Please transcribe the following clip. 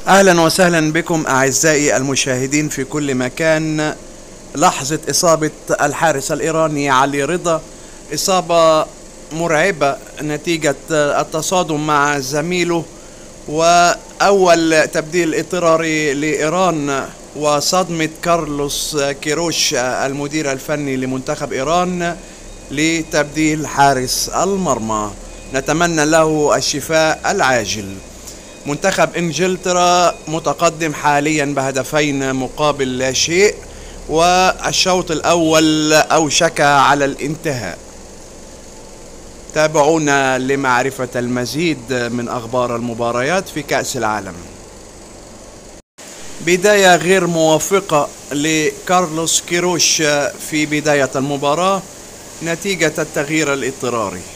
أهلا وسهلا بكم أعزائي المشاهدين في كل مكان. لحظة إصابة الحارس الإيراني علي رضا، إصابة مرعبة نتيجة التصادم مع زميله، وأول تبديل اضطراري لإيران وصدمة كارلوس كيروش المدير الفني لمنتخب إيران لتبديل حارس المرمى. نتمنى له الشفاء العاجل. منتخب انجلترا متقدم حاليا بهدفين مقابل لا شيء، والشوط الاول اوشك على الانتهاء. تابعونا لمعرفة المزيد من اخبار المباريات في كأس العالم. بداية غير موفقة لكارلوس كيروش في بداية المباراة نتيجة التغيير الاضطراري.